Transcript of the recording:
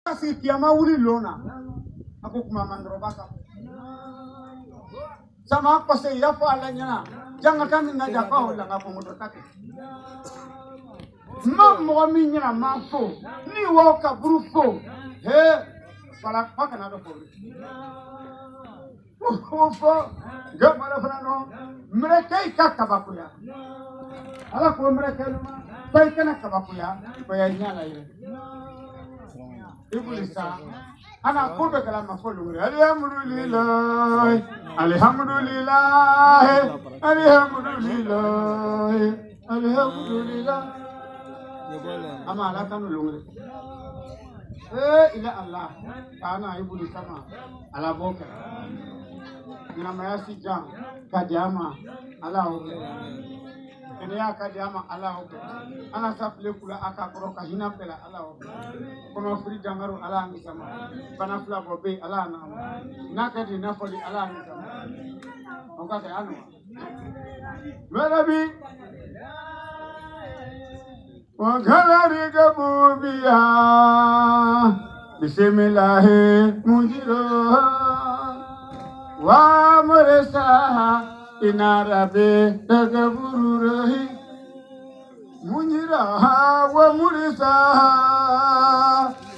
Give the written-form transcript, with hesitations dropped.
si kiyama wuli lona aku kuma mandro baka sama ko se ya fa ala nyana janga kan na ja ko la ngako moto take mo mi nyana ma fo ni wo ka buru fo he para paka na do fo fo gamara frano mereka kakabakuya ala ko mereka luma bai kana kabakuya ko ya nyala ile Ibulisa, ana kumbe kala mafulu alhamdulillah, alhamdulillah, alhamdulillah, alhamdulillah. Ama ala kanu lungre. Ila Allah, kana ibulisa ma ala boka. Ina mayasi jam kadiama ala oke. Ini akadiama ala oke. Ana safle kula aka koroka hina pela ala oke. Kono free jangaru ala ni sama. Bana fla bobe ala na. Nakadi nafoli ala ni sama. Onka se anu. Merabi. Wa ghalari gabubiya. Bismillah mujiro. Wa mursaha inarabe dagaburuhi munira wa murisa